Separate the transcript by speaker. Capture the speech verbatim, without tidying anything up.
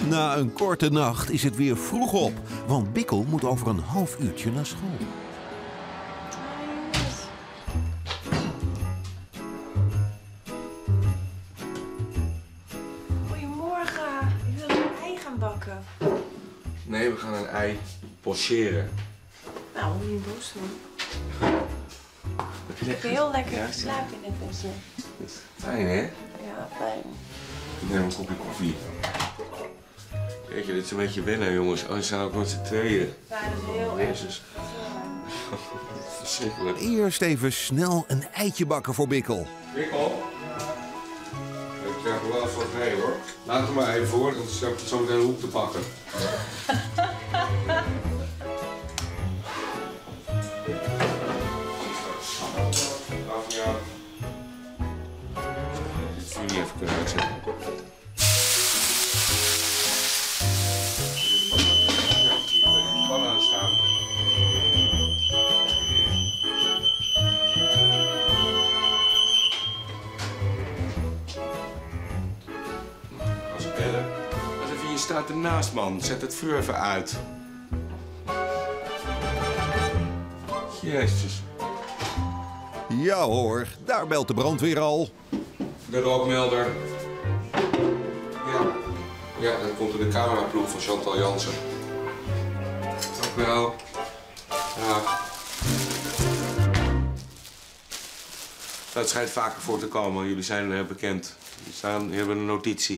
Speaker 1: Na een korte nacht is het weer vroeg op, want Bikkel moet over een half uurtje naar school.
Speaker 2: Goedemorgen, ik wil een ei gaan bakken.
Speaker 3: Nee, we gaan een ei pocheren.
Speaker 2: Nou, moet je niet boos doen. Ik heb heel lekker geslapen in dit bedje.
Speaker 3: Fijn, hè?
Speaker 2: Ja, fijn.
Speaker 3: Ik neem een kopje koffie. Weet je, dit is een beetje wennen, jongens. Oh, ze zijn ook met z'n tweeën.
Speaker 2: Ja, dat is heel erg.
Speaker 3: Jezus. Verschrikkelijk.
Speaker 1: Eerst even snel een eitje bakken voor Bikkel.
Speaker 3: Bikkel? Ik krijg er wel eens wat mee, hoor. Laat het maar even voor, dan heb ik zo meteen een hoek te pakken. Ja. Dit zou je niet even kunnen uitzetten. Ja, hier bij die pan aan staan. Als ik bellen. Als even, je staat ernaast, man. Zet het vuur even uit. Jezus.
Speaker 1: Ja hoor, daar belt de brandweer al.
Speaker 3: De rookmelder. Ja. Ja, dan komt er de cameraploeg van Chantal Jansen. Dank u wel. Ja. Dat schijnt vaker voor te komen. Jullie zijn uh, bekend. Jullie staan, jullie hebben een notitie.